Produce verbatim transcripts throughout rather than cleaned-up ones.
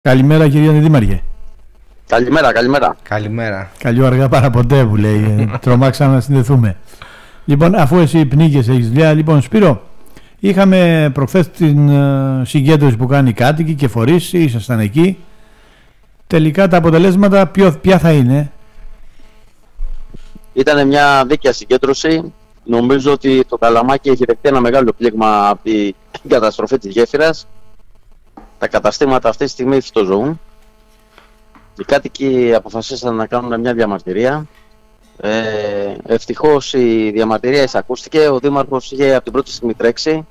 Καλημέρα κυρία Δήμαρχε. Καλημέρα, καλημέρα. Καλημέρα. Καλή αργά παρά ποτέ που λέει. Τρομάξαμε να συνδεθούμε. Λοιπόν, αφού εσύ πνίγες, έχεις δουλειά. Λοιπόν, Σπύρο, είχαμε προχθές την uh, συγκέντρωση που κάνει οι κάτοικοι και φορείς, ήσασταν εκεί. Τελικά τα αποτελέσματα ποιο, ποια θα είναι? Ήταν μια δίκαια συγκέντρωση. Νομίζω ότι το Καλαμάκι έχει δεχτεί ένα μεγάλο πλήγμα από την καταστροφή της γέφυρας. Τα καταστήματα αυτή τη στιγμή φυτοζωούν. Οι κάτοικοι αποφασίσαν να κάνουν μια διαμαρτυρία. Ε, ευτυχώς η διαμαρτυρία εισακούστηκε. Ο Δήμαρχος είχε από την πρώτη στιγμή τρέξει.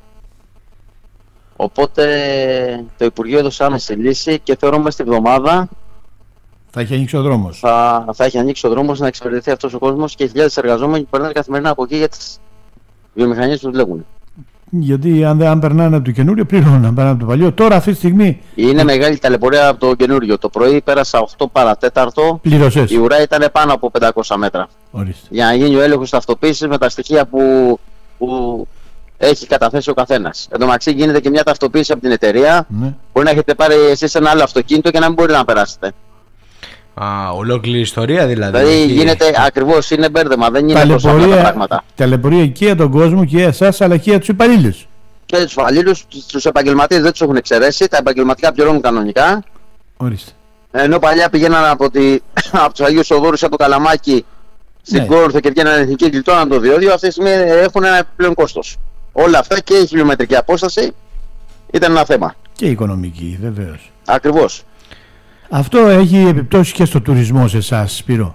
Οπότε το Υπουργείο έδωσε άμεση λύση και θεωρούμε στη βδομάδα θα έχει ανοίξει ο δρόμος. Θα, θα έχει ανοίξει ο δρόμος να εξυπηρετηθεί αυτός ο κόσμος και χιλιάδες εργαζόμενοι που περνάνε καθημερινά από εκεί για τις βιομηχανίες που δουλεύουν. Γιατί αν, αν περνάνε από το καινούριο, πληρώνουν αν περνάνε από το παλιό. Τώρα αυτή τη στιγμή. Είναι μεγάλη ταλαιπωρία από το καινούριο. Το πρωί πέρασα οκτώ παρά τέταρτο. Πληρωσές. Η ουρά ήταν πάνω από πεντακόσια μέτρα. Ορίστε. Για να γίνει ο έλεγχος ταυτοποίησης με τα στοιχεία που, που έχει καταθέσει ο καθένας. Εν τω μεταξύ γίνεται και μια ταυτοποίηση από την εταιρεία. Ναι. Μπορεί να έχετε πάρει εσείς ένα άλλο αυτοκίνητο και να μην μπορείτε να περάσετε. Α, ολόκληρη ιστορία δηλαδή. Δηλαδή έχει... γίνεται ακριβώς, είναι μπέρδεμα, δεν είναι τόσο απλά τα πράγματα. Ταλαιπωρία και για τον κόσμο και για εσάς αλλά και για τους υπαλλήλους. Και τους υπαλλήλους, τους επαγγελματίες δεν τους έχουν εξαιρέσει, τα επαγγελματικά πληρώνουν κανονικά. Ορίστε. Ενώ παλιά πηγαίναν από, τη, από τους Αγίους Οδόρους από το Καλαμάκι στην ναι. Κόρινθο και βγαίναν εθνική γλιτώναν το διόδιο, αυτή τη στιγμή έχουν ένα επιπλέον κόστος. Όλα αυτά και η χιλιομετρική απόσταση ήταν ένα θέμα. Και η οικονομική, βεβαίως. Ακριβώς. Αυτό έχει επιπτώσει και στο τουρισμό σε εσάς, Σπύρο?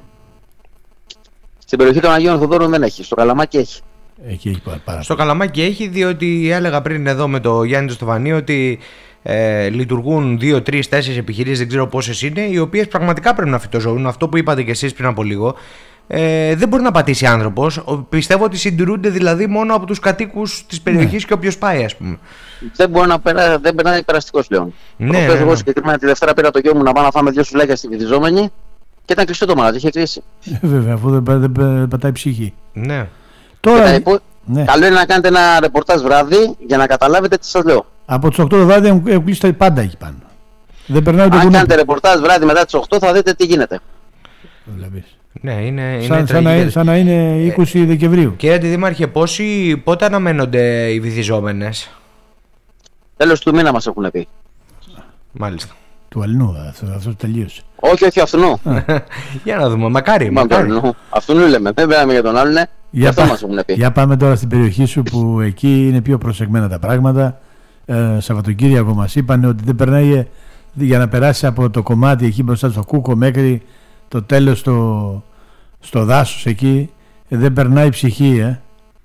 Στην περιοχή των Αγίων Θοδόρων δεν έχει, στο Καλαμάκι έχει. Εκεί έχει πάρα, πάρα. Στο Καλαμάκι έχει, διότι έλεγα πριν εδώ με το Γιάννη Στοφανή ότι ε, λειτουργούν δύο, τρεις, τέσσερις επιχειρήσεις, δεν ξέρω πόσες είναι, οι οποίες πραγματικά πρέπει να φυτοζωούν. Αυτό που είπατε κι εσείς πριν από λίγο. Ε, δεν μπορεί να πατήσει άνθρωπος. Πιστεύω ότι συντηρούνται δηλαδή μόνο από τους κατοίκους της περιοχής ναι. Και όποιος πάει, ας πούμε. Δεν μπορεί να περάσει, δεν περνάει περαστικός πλέον. Ναι, ναι, ναι. Εγώ συγκεκριμένα τη Δευτέρα πήρα το γιο μου να πάω να φάμε δύο σουλάκια στη βυθιζόμενη και ήταν κλειστό το μάτι, είχε κλείσει. Ε, βέβαια, αφού δεν, δεν, δεν πατάει ψυχή. Ναι. Τώρα, υπο... ναι. Καλό είναι να κάνετε ένα ρεπορτάζ βράδυ για να καταλάβετε τι σας λέω. Από τις οκτώ το βράδυ έχουν κλείσει τα πάντα εκεί πάνω. Δεν περνάει το Αν κουνού. κάνετε ρεπορτάζ βράδυ μετά τις οκτώ θα δείτε τι γίνεται. Βλέπεις. Ναι, είναι, είναι σαν, σαν, να, σαν να είναι είκοσι ε, Δεκεμβρίου. Κύριε Αντιδήμαρχε, πόσοι, πότε αναμένονται οι βυθιζόμενες? Τέλος του μήνα μας έχουν πει. Μάλιστα. Του αλλού, αυτό, αυτό τελείωσε. Όχι, όχι, αυτού. Για να δούμε, μακάρι. μακάρι. Αυτού λέμε, δεν πέραμε για τον άλλον, ναι. Για, αυτό πά, μας έχουν πει. Για πάμε τώρα στην περιοχή σου που εκεί είναι πιο προσεγμένα τα πράγματα. Ε, Σαββατοκύριακο μας είπαν ότι δεν περνάει για να περάσει από το κομμάτι εκεί μπροστά στο Κούκο μέχρι το τέλος στο, στο δάσος εκεί, ε, δεν περνάει ψυχή, ε.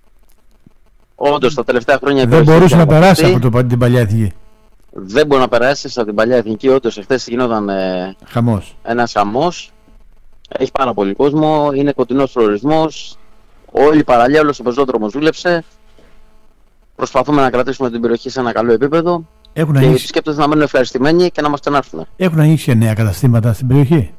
Όντως τα τελευταία χρόνια δεν μπορούσε να περάσει από το, την παλιά εθνική. Δεν μπορεί να περάσει από την παλιά εθνική. Όντως εχθές γινόταν ε, χαμός. Ένας χαμός. Έχει πάρα πολύ κόσμο. Είναι κοντινός προορισμός. Όλη η παραλία, όλος ο πεζόδρομος δούλεψε. Προσπαθούμε να κρατήσουμε την περιοχή σε ένα καλό επίπεδο. Έχουν και ανοίξει... οι επισκέπτες να μένουν ευχαριστημένοι και να μας στενάρθουν. Έχουν ανοίξει νέα καταστήματα στην περιοχή?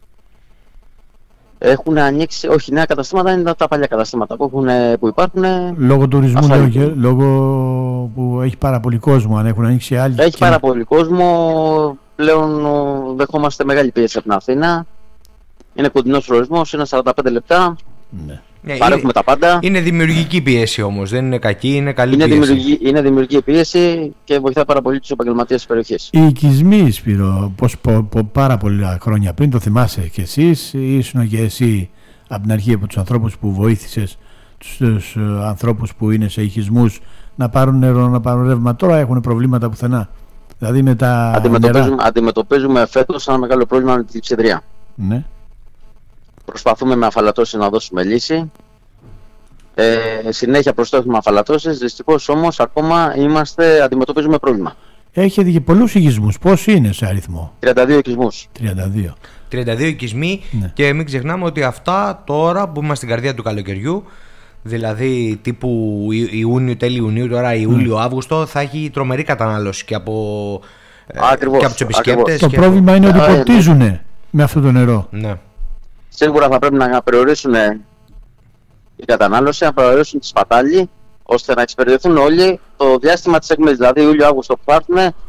Έχουν ανοίξει, όχι, νέα καταστήματα είναι τα παλιά καταστήματα που, έχουν, που υπάρχουν. Λόγω τουρισμού, λέω, και, λόγω που έχει πάρα πολύ κόσμο, αν έχουν ανοίξει άλλοι. Έχει και... πάρα πολύ κόσμο. Πλέον δεχόμαστε μεγάλη πίεση από την Αθήνα. Είναι κοντινός προορισμός, είναι σαράντα πέντε λεπτά. Ναι. Παρέχουμε είναι, τα πάντα. Είναι δημιουργική πίεση όμως, δεν είναι κακή, είναι καλή είναι πίεση. Δημιουργική, είναι δημιουργική πίεση και βοηθάει πάρα πολύ τους επαγγελματίες της περιοχής. Οι οικισμοί, Σπύρο, πως, πο, πο, πάρα πολλά χρόνια πριν, το θυμάσαι και εσείς, ήσουν και εσύ από την αρχή από τους ανθρώπους που βοήθησες τους, τους uh, ανθρώπους που είναι σε οικισμούς να πάρουν νερό, να πάρουν ρεύμα. Τώρα έχουν προβλήματα πουθενά. Δηλαδή με τα αντιμετωπίζουμε, αντιμετωπίζουμε φέτος ένα μεγάλο πρόβλημα με την ψηδρία. Ναι. Προσπαθούμε με αφαλατώσεις να δώσουμε λύση. Ε, συνέχεια προστόχουμε αφαλατώσεις. Δυστυχώς όμως ακόμα είμαστε, αντιμετωπίζουμε πρόβλημα. Έχετε και πολλούς οικισμούς. Πόσοι είναι σε αριθμό? τριάντα δύο οικισμούς. τριάντα δύο. τριάντα δύο οικισμοί, ναι. Και μην ξεχνάμε ότι αυτά τώρα που είμαστε στην καρδιά του καλοκαιριού, δηλαδή τύπου Ιούνιο, τέλη Ιουνίου, τώρα Ιούλιο-Αύγουστο, θα έχει τρομερή κατανάλωση και από, ακριβώς, και από τους επισκέπτες. Το πρόβλημα είναι ότι ποτίζουν με αυτό το νερό. Ναι. Σίγουρα θα πρέπει να περιορίσουν η κατανάλωση, να περιορίσουν τη σπατάλη, ώστε να εξυπηρετηθούν όλοι το διάστημα της εκμετάλλευσης. Δηλαδή, Ιούλιο-Αύγουστο που θα έρθουν,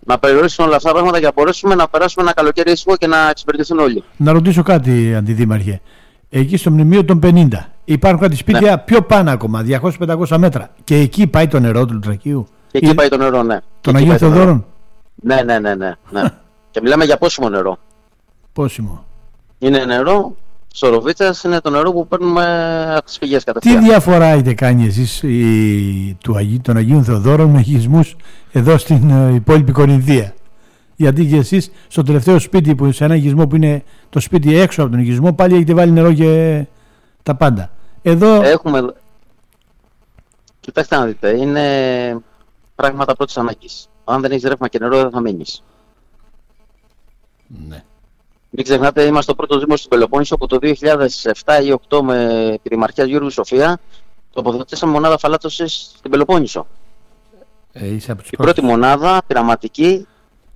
να περιορίσουν όλα αυτά τα πράγματα για να μπορέσουμε να περάσουμε ένα καλοκαίρι ήσυχο και να εξυπηρετηθούν όλοι. Να ρωτήσω κάτι, Αντιδήμαρχε. Εκεί στο μνημείο των πενήντα υπάρχουν κάτι σπίτια ναι. πιο πάνω ακόμα, διακόσια με πεντακόσια μέτρα. Και εκεί πάει το νερό του Λουτρακίου. Και εκεί Ή... πάει το νερό, ναι. Των Αγίων Θεοδόρων. Ναι, ναι, ναι, ναι, ναι. Και μιλάμε για πόσιμο νερό. Πόσιμο. Είναι νερό. Σοροβίτσας είναι το νερό που παίρνουμε από τις πηγές κατευθείαν. Τι διαφορά έχετε κάνει εσείς η, του Αγί, των Αγίων Θεοδόρων με χεισμούς εδώ στην uh, υπόλοιπη Κορινθία? Γιατί και εσείς στο τελευταίο σπίτι, που, σε ένα χεισμό που είναι το σπίτι έξω από τον χεισμό, πάλι έχετε βάλει νερό και τα πάντα. Εδώ... Έχουμε... Κοιτάξτε να δείτε, είναι πράγματα πρώτης ανάγκης. Αν δεν έχεις ρεύμα και νερό δεν θα μείνεις. Ναι. Μην ξεχνάτε, είμαστε το πρώτο δήμο στην Πελοπόννησο που το δύο χιλιάδες επτά ή οκτώ με τη Δημαρχία Γιώργου Σοφία τοποθετήσαμε μονάδα φαλάτωσης στην Πελοπόννησο. Ε, είσαι από Η πρώτη μονάδα πειραματική,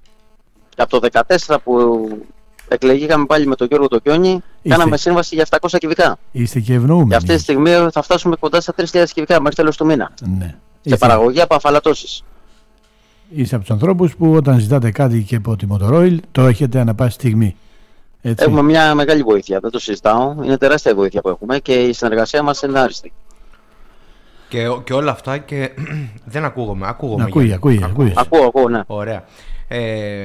από το δύο χιλιάδες δεκατέσσερα που εκλεγήκαμε πάλι με τον Γιώργο Τοκιόνι, είστε... κάναμε σύμβαση για επτακόσια κυβικά. Είστε και ευνοούμενοι. Και αυτή τη στιγμή θα φτάσουμε κοντά στα τρεις χιλιάδες κυβικά μέχρι τέλος του μήνα. Ναι. Σε είστε... παραγωγή από αφαλατώσεις. Είστε από τους ανθρώπους που όταν ζητάτε κάτι και από τη Μοτορόιλ το έχετε ανά πάση στιγμή. Έτσι. Έχουμε μια μεγάλη βοήθεια, δεν το συζητάω. Είναι τεράστια βοήθεια που έχουμε και η συνεργασία μας είναι άριστη. Και, και όλα αυτά και δεν ακούγομαι. Ακούγομαι. Ακούει, ακούει, ακούει. Ακούω, ακούω, ναι. Ωραία. Ε,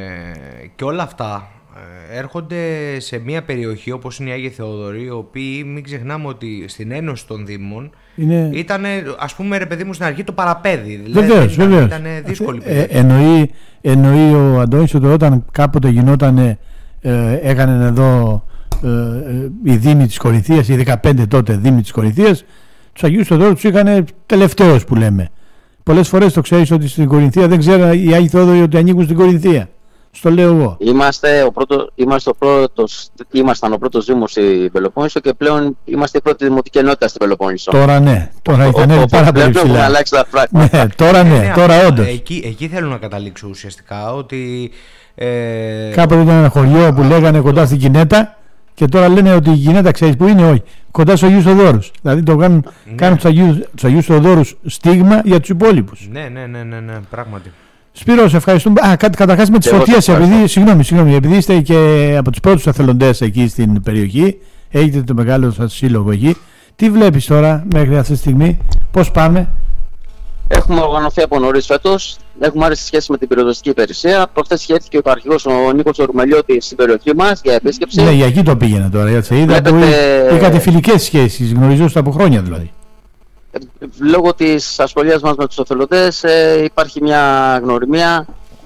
και όλα αυτά ε, έρχονται σε μια περιοχή όπως είναι η Άγιοι Θεοδωροί, οι οποίοι μην ξεχνάμε ότι στην Ένωση των Δήμων είναι... ήταν, ας πούμε, ρε παιδί μου, στην αρχή το παραπέδι. Βεβαίως, βεβαίως. Ήταν δύσκολη ε, ε, εννοεί, εννοεί ο Αντώνης ότι όταν κάποτε γινόταν, ε, έκαναν εδώ ε, ε, οι Δήμοι της Κορινθίας, οι δεκαπέντε τότε Δήμοι της Κορινθίας, τους Αγίους Θεοδόρους τους είχαν τελευταίους που λέμε. Πολλές φορές το ξέρεις ότι στην Κορινθία δεν ξέρουν οι Άγιοι Θεόδωροι ότι ανήκουν στην Κορινθία. Στο λέω εγώ. Είμαστε ο πρώτο, είμαστε ο πρώτος, ήμασταν ο πρώτος Δήμος στην Πελοπόννησο και πλέον είμαστε η πρώτη δημοτική ενότητα στην Πελοπόννησο. Τώρα ναι, τώρα έχει ανέβει πάρα πολύ ψηλά. Έχουν αλλάξει τα πράγματα. Ναι, τώρα ναι, ναι, τώρα όντως. Εκεί, εκεί θέλω να καταλήξω ουσιαστικά ότι... Ε... Κάποτε ήταν ένα χωριό που λέγανε κοντά στην Κινέτα και τώρα λένε ότι η Κινέτα ξέρεις που είναι, όχι. Κοντά στους Αγίους Θεοδόρους. Δηλαδή το κάνουν, ναι. κάνουν τους Αγίους, τους Αγίους Θεοδόρους στίγμα για τους υπόλοιπους. Ναι, ναι, ναι, ναι, ναι, πράγματι. Σπύρο, σε ευχαριστούμε. Α, καταρχάς με τις φωτίες, επειδή, συγγνώμη, συγγνώμη, επειδή είστε και από τους πρώτους εθελοντές εκεί στην περιοχή, έχετε το μεγάλο σας σύλλογο εκεί. Τι βλέπεις τώρα μέχρι αυτή τη στιγμή, πώς πάμε? Έχουμε οργανωθεί από νωρίς φέτος. Έχουμε άρρηστη σχέση με την πυροσβεστική υπηρεσία. Προχθές είχε έρθει και ο υπαρχηγός ο Νίκος Ρουμελιώτης στην περιοχή μας για επίσκεψη. Ναι, για εκεί το πήγαινα τώρα. Γιατί είδα Βλέπετε... που είχατε φιλικές σχέσεις, γνωριζόσαστε από χρόνια δηλαδή. Λόγω της ασχολίας μας με τους εθελοντές ε, υπάρχει μια γνωριμία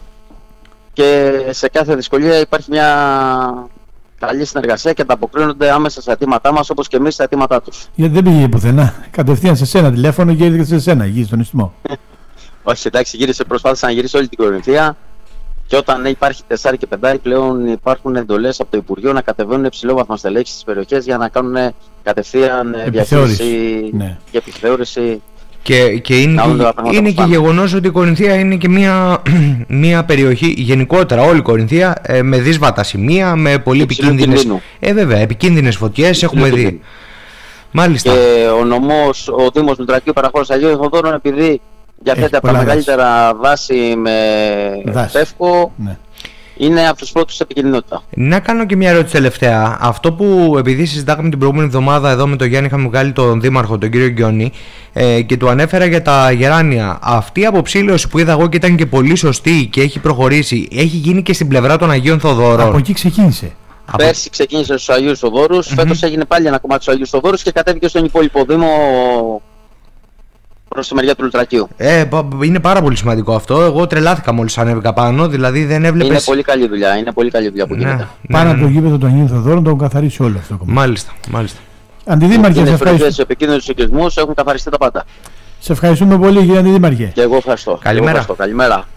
και σε κάθε δυσκολία υπάρχει μια καλή συνεργασία και ανταποκρίνονται άμεσα στα αιτήματά μας όπως και εμείς στα αιτήματά τους. Γιατί δεν πήγε πουθενά. Κατευθείαν σε σένα τηλέφωνο και ήρθε σε σένα εκεί στον Ιστιμό. Όχι, εντάξει, γύρισε, προσπάθησα να γυρίσει όλη την Κορινθία και όταν υπάρχει τεσσάρι και πεντάρι πλέον υπάρχουν εντολές από το Υπουργείο να κατεβαίνουν υψηλόβαθμα στελέχη στις περιοχές για να κάνουν κατευθείαν διαχείριση ναι. και επιθεώρηση. Και, και είναι, και, είναι και γεγονός ότι η Κορινθία είναι και μια, μια περιοχή γενικότερα, όλη η Κορινθία, ε, με δύσβατα σημεία, με πολύ επικίνδυνες, ε, βέβαια, επικίνδυνες φωτιές, έχουμε δει. Κίνδυνο. Μάλιστα. Και ο νομός, ο Δήμος Λουτρακίου παραχώρησε Αγίων Θεοδόρων, επειδή διαθέτει από τα μεγαλύτερα δάση με φεύκο, ναι. είναι από τους πρώτους σε επικίνδυνοτητα. Να κάνω και μια ερώτηση τελευταία. Αυτό που, επειδή συζητάγαμε την προηγούμενη εβδομάδα εδώ με τον Γιάννη, είχαμε βγάλει τον Δήμαρχο, τον κύριο Γκιόνι, ε, και του ανέφερα για τα γεράνια. Αυτή η αποψήλωση που είδα εγώ και ήταν και πολύ σωστή και έχει προχωρήσει, έχει γίνει και στην πλευρά των Αγίων Θεοδόρων. Από εκεί ξεκίνησε. Πέρσι ξεκίνησε στους Αγίους Θεοδόρους, mm-hmm. φέτος έγινε πάλι ένα κομμάτι στους Αγίους Θεοδόρους και κατέβηκε στον υπόλοιπο Δήμο προς τη μεριά του Λουτρακίου. Ε, είναι πάρα πολύ σημαντικό αυτό. Εγώ τρελάθηκα μόλις ανέβηκα πάνω, δηλαδή δεν έβλεπες... Είναι πολύ καλή δουλειά, είναι πολύ καλή δουλειά που ναι, γίνεται. Ναι, πάνω ναι, από το γήπεδο των Αγίων Θεοδόρων το έχουν καθαρίσει όλο αυτό το κομμάτι. Μάλιστα, μάλιστα. Αντιδήμαρχε, σε ευχαριστώ. Οι επικίνδυνους οικισμούς έχουν καθαριστεί τα πάντα. Σε ευχαριστούμε πολύ, κύριε Αντιδήμαρχε. Και εγώ ευχαριστώ. Καλημέρα. Εγώ ευχαριστώ. Καλημέρα.